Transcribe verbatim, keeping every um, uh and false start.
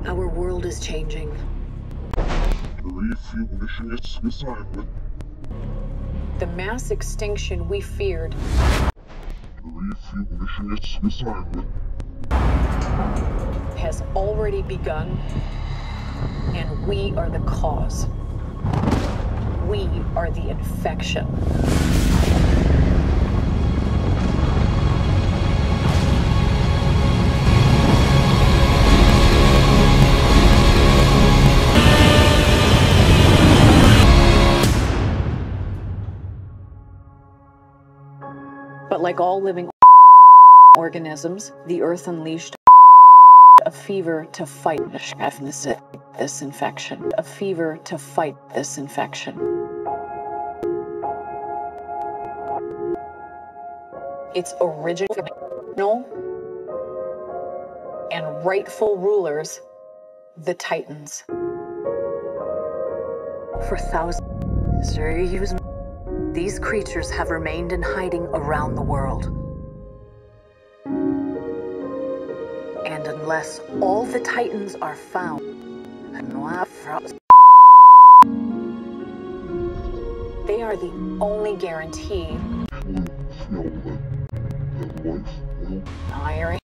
Our world is changing. The mass extinction we feared has already begun, and we are the cause. We are the infection. But like all living organisms, the Earth unleashed a fever to fight this infection. A fever to fight this infection. Its original and rightful rulers, the Titans. For thousands of years, these creatures have remained in hiding around the world. And unless all the Titans are found, they are the only guarantee iron